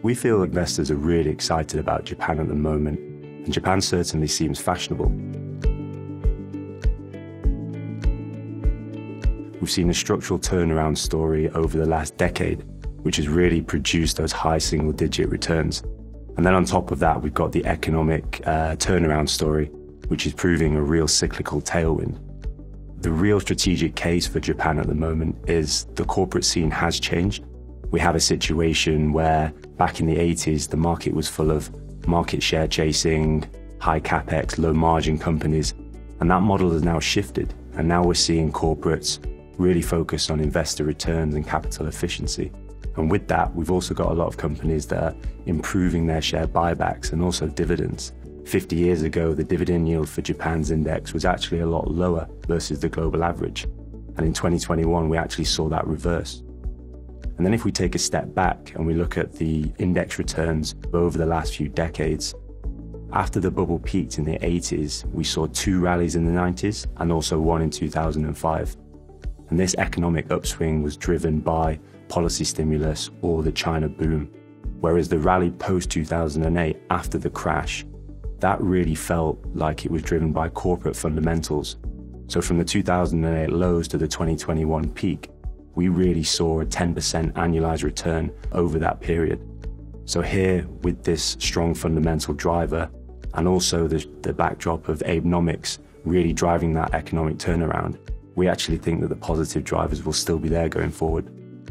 We feel investors are really excited about Japan at the moment, and Japan certainly seems fashionable. We've seen a structural turnaround story over the last decade, which has really produced those high single-digit returns. And then on top of that, we've got the economic turnaround story, which is proving a real cyclical tailwind. The real strategic case for Japan at the moment is the corporate scene has changed. We have a situation where back in the 80s, the market was full of market share chasing, high capex, low margin companies. And that model has now shifted. And now we're seeing corporates really focus on investor returns and capital efficiency. And with that, we've also got a lot of companies that are improving their share buybacks and also dividends. 50 years ago, the dividend yield for Japan's index was actually a lot lower versus the global average. And in 2021, we actually saw that reverse. And then if we take a step back and we look at the index returns over the last few decades, after the bubble peaked in the 80s, we saw 2 rallies in the 90s and also one in 2005. And this economic upswing was driven by policy stimulus or the China boom. Whereas the rally post-2008, after the crash, that really felt like it was driven by corporate fundamentals. So from the 2008 lows to the 2021 peak, we really saw a 10% annualized return over that period. So here, with this strong fundamental driver, and also the backdrop of Abenomics really driving that economic turnaround, we actually think that the positive drivers will still be there going forward.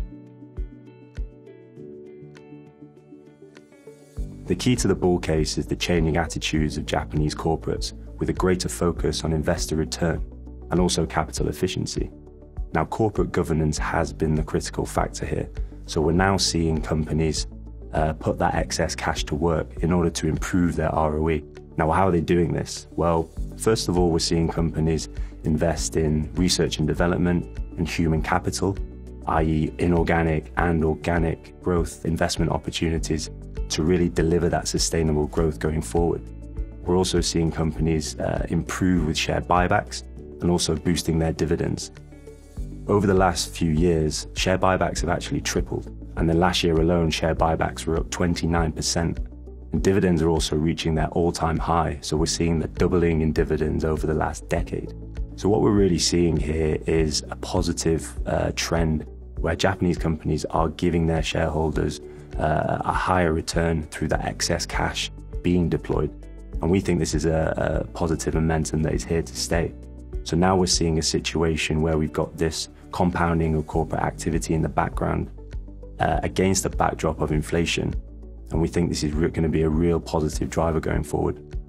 The key to the bull case is the changing attitudes of Japanese corporates with a greater focus on investor return and also capital efficiency. Now, corporate governance has been the critical factor here. So we're now seeing companies put that excess cash to work in order to improve their ROE. Now, how are they doing this? Well, first of all, we're seeing companies invest in research and development and human capital, i.e. inorganic and organic growth investment opportunities to really deliver that sustainable growth going forward. We're also seeing companies improve with share buybacks and also boosting their dividends. Over the last few years, share buybacks have actually tripled. And then last year alone, share buybacks were up 29%. And dividends are also reaching their all-time high. So we're seeing the doubling in dividends over the last decade. So what we're really seeing here is a positive trend where Japanese companies are giving their shareholders a higher return through that excess cash being deployed. And we think this is a positive momentum that is here to stay. So now we're seeing a situation where we've got this compounding of corporate activity in the background against the backdrop of inflation. And we think this is going to be a real positive driver going forward.